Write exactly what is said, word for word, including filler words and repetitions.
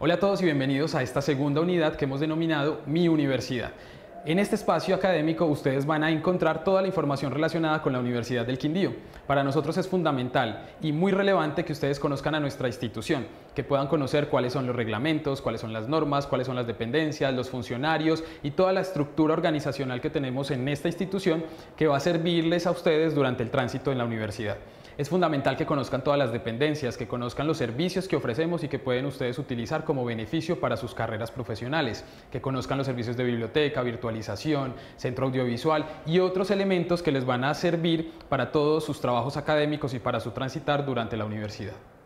Hola a todos y bienvenidos a esta segunda unidad que hemos denominado Mi Universidad. En este espacio académico ustedes van a encontrar toda la información relacionada con la Universidad del Quindío. Para nosotros es fundamental y muy relevante que ustedes conozcan a nuestra institución, que puedan conocer cuáles son los reglamentos, cuáles son las normas, cuáles son las dependencias, los funcionarios y toda la estructura organizacional que tenemos en esta institución que va a servirles a ustedes durante el tránsito en la universidad. Es fundamental que conozcan todas las dependencias, que conozcan los servicios que ofrecemos y que pueden ustedes utilizar como beneficio para sus carreras profesionales, que conozcan los servicios de biblioteca, virtualización, centro audiovisual y otros elementos que les van a servir para todos sus trabajos académicos y para su transitar durante la universidad.